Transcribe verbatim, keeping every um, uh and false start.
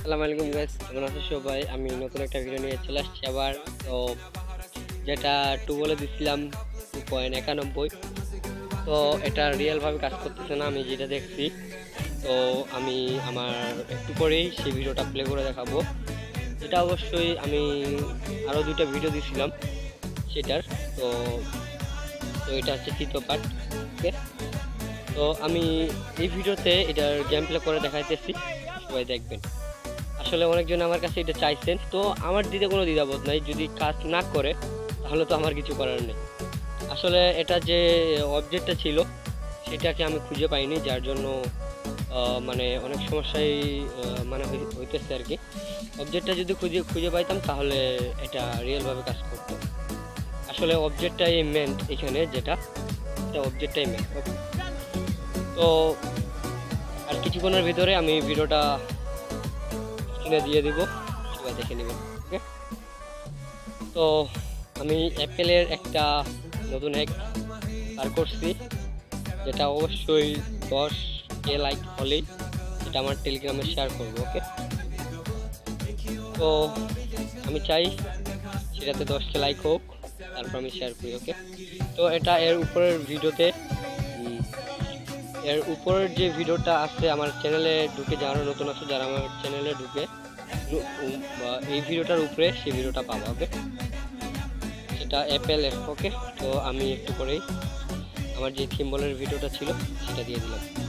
আসসালামু আলাইকুম গাইস, কেমন আছো সবাই? আমি নতুন একটা ভিডিও নিয়ে চলে আসছি আবার। তো যেটা টু বলে দিছিলাম টু পয়েন্ট একানব্বই, তো এটা রিয়েল ভাবে কাজ করতেছে না আমি যেটা দেখছি। তো আমি আমার একটু পরেই সেই ভিডিওটা প্লে করে দেখাবো। এটা অবশ্যই আমি আরও দুইটা ভিডিও দিছিলাম সেটার। তো তো এটা হচ্ছে তৃতীয় পার্ট। ওকে, তো আমি এই ভিডিওতে এটার গেম প্লে করে দেখাইতেছি, সবাই দেখবেন। আসলে অনেকজন আমার কাছে এটা চাইছেন, তো আমার দিতে কোনো দ্বিধাবোধ নাই। যদি কাজ না করে তাহলে তো আমার কিছু করার নেই। আসলে এটা যে অবজেক্টটা ছিল সেটাকে আমি খুঁজে পাইনি, যার জন্য আহ, মানে অনেক সমস্যায় আহ, মানে হই- হইতেছে আর কি। অবজেক্টটা যদি খুঁজে খুঁজে পাইতাম তাহলে এটা রিয়েলভাবে কাজ করতো। আসলে অবজেক্টটাই মেন এখানে, যেটা এটা অবজেক্টটাই মেন। তো আর কিছুক্ষণের ভিতরে আমি ভিডিওটা স্ক্রিনে দিয়ে দিব, সবাই দেখে নেবেন। ওকে, তো আমি অ্যাপেলের একটা নতুন হ্যাক বার করছি, যেটা অবশ্যই দশ কে লাইক হলেই এটা আমার টেলিগ্রামে শেয়ার করবো। ওকে, তো আমি চাই সেটাতে দশ কে লাইক হোক, তারপর আমি শেয়ার করি। ওকে, তো এটা এর উপরের ভিডিওতে উম, এর উপরের যে ভিডিওটা আছে আমার চ্যানেলে ঢুকে, যারা নতুন আছে যারা আমার চ্যানেলে ঢুকে নু- উম, বা এই ভিডিওটার উপরে সেই ভিডিওটা পাবো। ওকে, সেটা অ্যাপেলের। ওকে, তো আমি একটু করেই আমার যে থিম্বলের ভিডিওটা ছিল সেটা দিয়ে দিলাম।